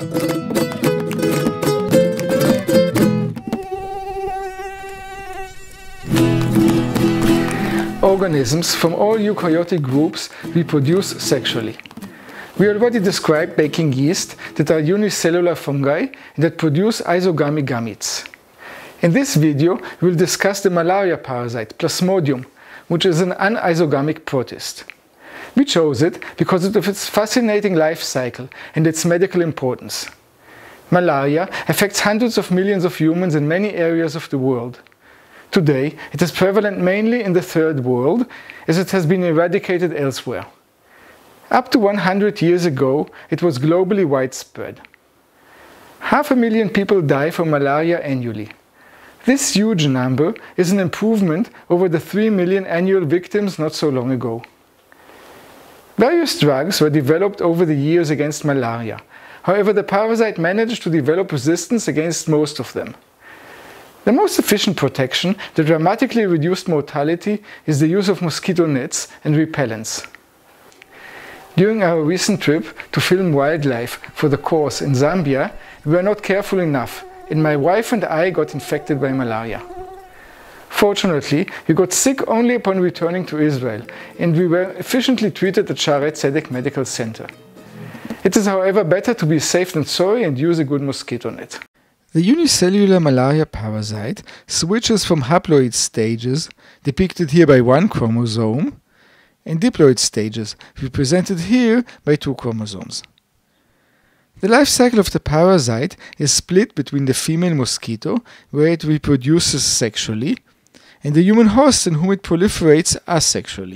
Organisms from all eukaryotic groups reproduce sexually. We already described baking yeast that are unicellular fungi that produce isogamy gametes. In this video, we will discuss the malaria parasite, Plasmodium, which is an anisogamic protist. We chose it because of its fascinating life cycle and its medical importance. Malaria affects hundreds of millions of humans in many areas of the world. Today, it is prevalent mainly in the Third World, as it has been eradicated elsewhere. Up to 100 years ago, it was globally widespread. 500,000 people die from malaria annually. This huge number is an improvement over the 3 million annual victims not so long ago. Various drugs were developed over the years against malaria. However, the parasite managed to develop resistance against most of them. The most efficient protection that dramatically reduced mortality is the use of mosquito nets and repellents. During our recent trip to film wildlife for the course in Zambia, we were not careful enough, and my wife and I got infected by malaria. Fortunately, we got sick only upon returning to Israel, and we were efficiently treated at Shaare Zedek Medical Center. It is, however, better to be safe than sorry and use a good mosquito net. The unicellular malaria parasite switches from haploid stages, depicted here by 1 chromosome, and diploid stages, represented here by 2 chromosomes. The life cycle of the parasite is split between the female mosquito, where it reproduces sexually, and the human host in whom it proliferates asexually.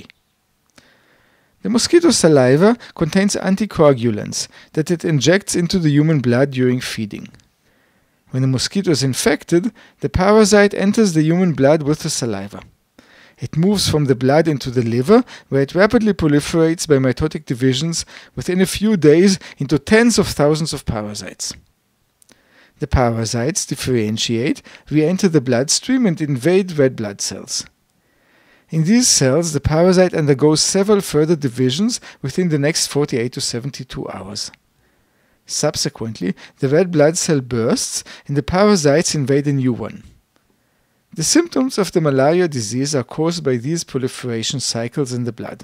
The mosquito saliva contains anticoagulants that it injects into the human blood during feeding. When the mosquito is infected, the parasite enters the human blood with the saliva. It moves from the blood into the liver, where it rapidly proliferates by mitotic divisions within a few days into tens of thousands of parasites. The parasites differentiate, re-enter the bloodstream and invade red blood cells. In these cells, the parasite undergoes several further divisions within the next 48 to 72 hours. Subsequently, the red blood cell bursts and the parasites invade a new one. The symptoms of the malaria disease are caused by these proliferation cycles in the blood.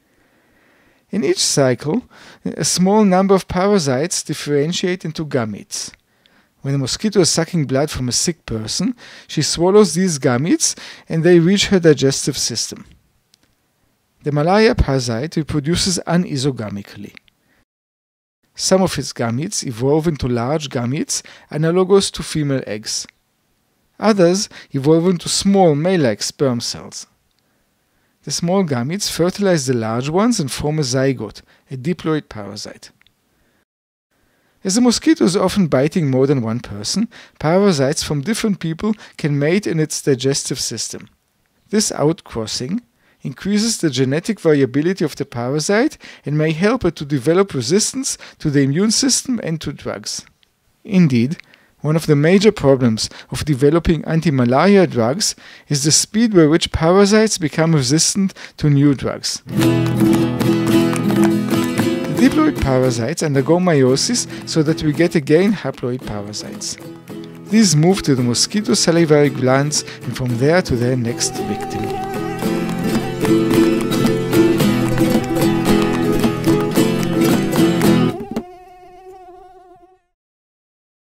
In each cycle, a small number of parasites differentiate into gametes. When a mosquito is sucking blood from a sick person, she swallows these gametes and they reach her digestive system. The malaria parasite reproduces anisogamically. Some of its gametes evolve into large gametes analogous to female eggs. Others evolve into small male-like sperm cells. The small gametes fertilize the large ones and form a zygote, a diploid parasite. As the mosquito is often biting more than one person, parasites from different people can mate in its digestive system. This outcrossing increases the genetic variability of the parasite and may help it to develop resistance to the immune system and to drugs. Indeed, one of the major problems of developing anti-malaria drugs is the speed by which parasites become resistant to new drugs. The diploid parasites undergo meiosis so that we get again haploid parasites. These move to the mosquito salivary glands and from there to their next victim.